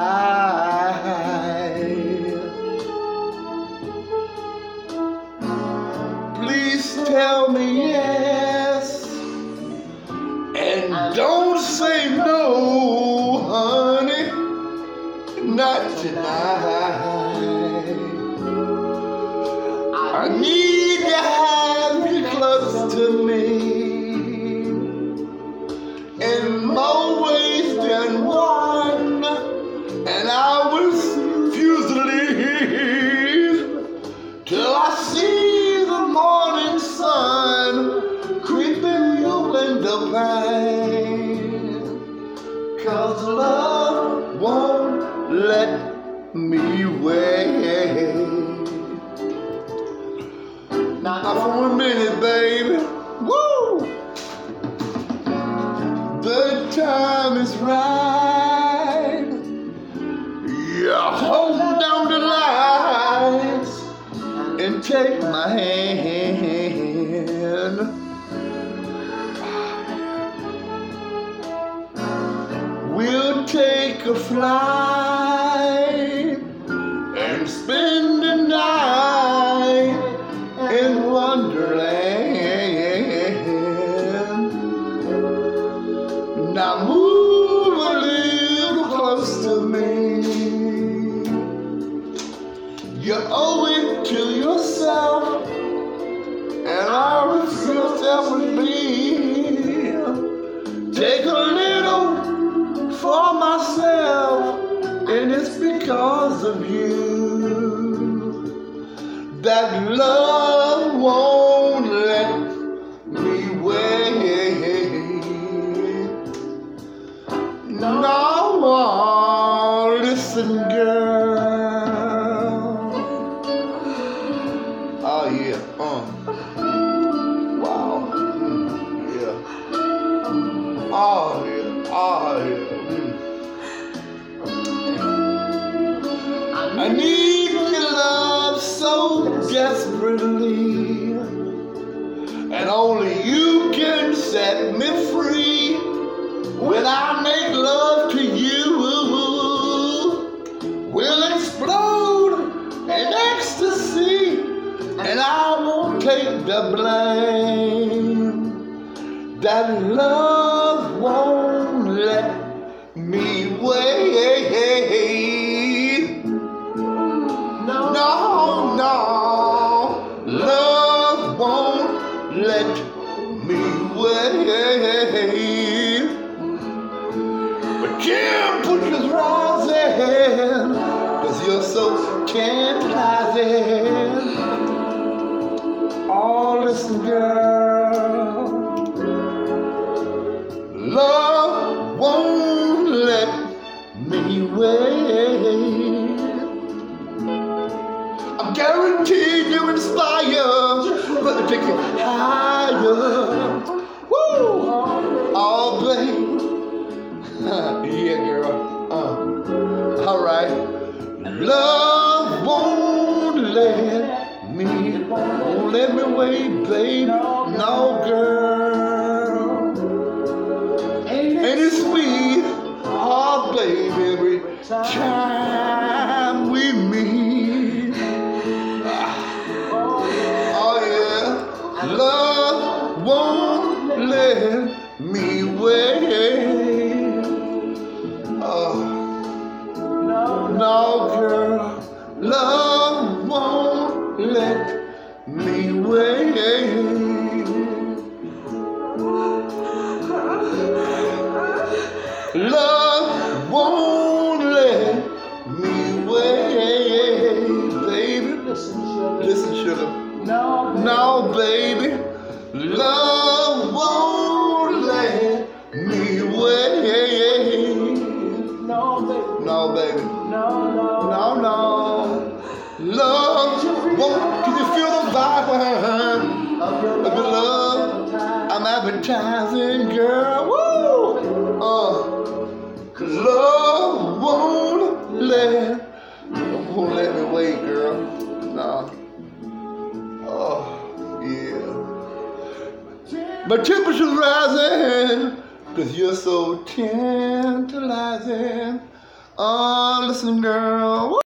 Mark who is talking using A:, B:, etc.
A: Please tell me yes, and don't say no, honey, not tonight. I need to have you close to me in more ways than one, and I refuse to leave till I see the morning sun creeping your window pane. 'Cause love won't let me wait. Not for a minute, baby. Woo! The time is right. Yeah, hold down the lights and take my hand. We'll take a flight and spend the night in Wonderland. Now move a little close to me. You owe it to yourself, and I refuse with me. Take a little for myself, and it's because of you that love won't let me wait. No, listen, girl. Oh yeah, wow, yeah. Oh yeah, oh yeah. I need your love so desperately, and only you can set me free. When I make love to you, we'll explode in ecstasy, and I won't take the blame. That love won't let me wait. No, love won't let me wait. But Jim, put your rising, 'cause you're so tantalizing. Oh, listen, girl, love won't let me wait. I'm guaranteed you inspire, but to take you higher. Woo! Oh, babe. Yeah, girl. All right. Love won't let me wait, babe. No, girl. Ain't it sweet? Oh, baby, every time we meet. Oh, yeah. Love won't let me wait. Oh, no, girl. Love won't let me wait. Love won't let me wait, baby. Listen, sugar. No, baby. Love won't let me wait. No, baby. No. Love won't. Can you feel the vibe of your love? I'm advertising, girl. Woo! 'Cause love won't let me wait, girl. Nah. Oh, yeah. My temperature's rising, 'cause you're so tantalizing. Listen, girl.